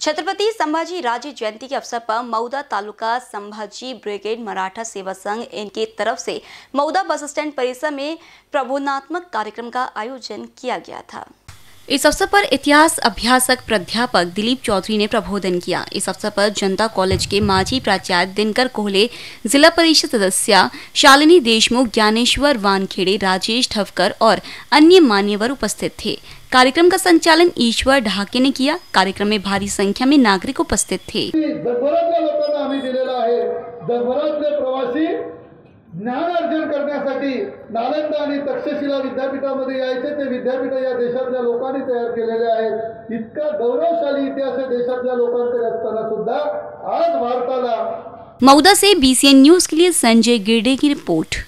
छत्रपति संभाजी राजे जयंती के अवसर पर मऊदा तालुका संभाजी ब्रिगेड मराठा सेवा संघ इनके तरफ से मऊदा बस स्टैंड परिसर में प्रबोधनात्मक कार्यक्रम का आयोजन किया गया था। इस अवसर पर इतिहास अभ्यासक प्राध्यापक दिलीप चौधरी ने प्रबोधन किया। इस अवसर पर जनता कॉलेज के माजी प्राचार्य दिनकर कोहले, जिला परिषद सदस्य शालिनी देशमुख, ज्ञानेश्वर वानखेड़े, राजेश ठवकर और अन्य मान्यवर उपस्थित थे। कार्यक्रम का संचालन ईश्वर ढाके ने किया। कार्यक्रम में भारी संख्या में नागरिक उपस्थित थे। ज्ञान अर्जन करण्यासाठी नालंदा आणि तक्षशिला विद्यापीठामध्ये यायचे ते विद्यापीठ या देशातल्या लोकांनी तयार केलेले आहेत। इतका गौरवशाली इतिहास देशातल्या लोकांकडे असताना सुद्धा आज भारताला। मऊदा से BCN न्यूज के लिए संजय गिरडे की रिपोर्ट।